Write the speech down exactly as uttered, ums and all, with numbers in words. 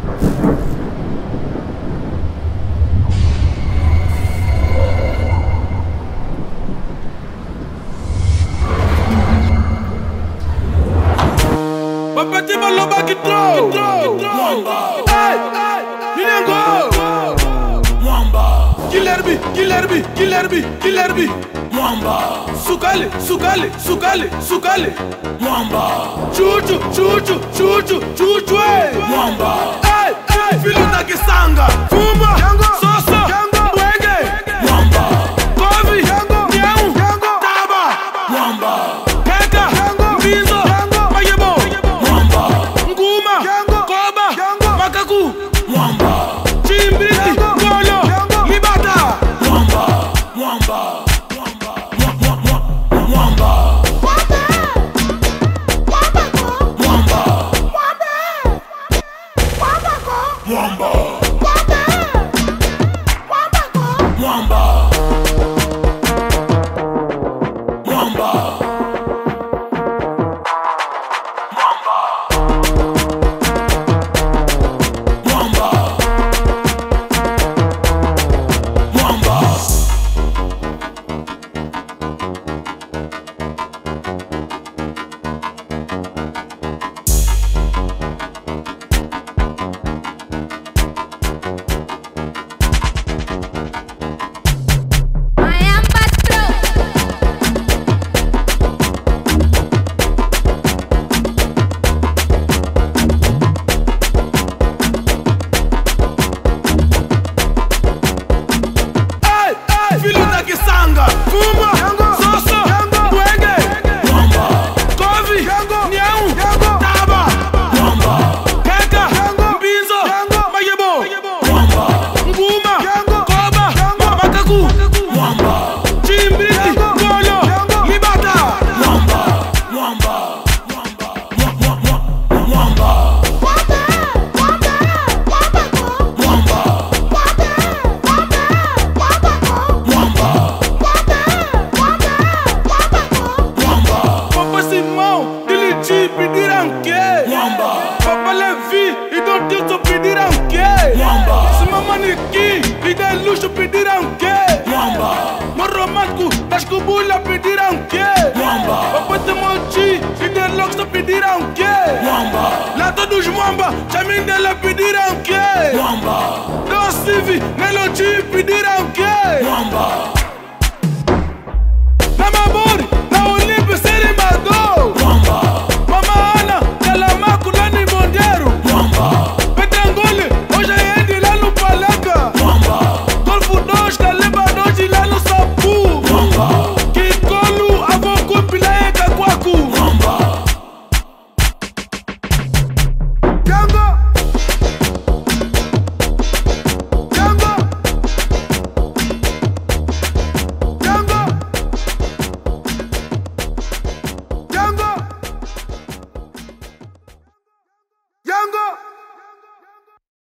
Papati Maloba Kitro Mwamba Hey, hey, Minengo Mwamba Killer B, Killer B, Killer B, Killer B Mwamba Sukale, Sukale, Sukale, Sukale Mwamba Chuchu, Chuchu, Chuchu, Chuchu Mwamba Hey, hey, Filota Kisanga Fuma, Sosa, Mwenge Mwamba Kovi, Nyau, Taba Mwamba Keka, Mbizo Mwamba, Chimbiti, Golo, Libata, Mwamba, Mwamba, Mwamba, Mwamba, Mwamba, Mwamba, Mwamba, Mwamba, Mwamba. Papa Levi, il doit dire son pédir en quai. Si maman n'est qui, il est louche pédir en quai. Moromatku, Tashkubu la pédir en quai. Papa te mochi, il est lox de pédir en quai. La tadouche mwamba, Chamin de la pédir en quai. Dans Sivi, Nelochi pédir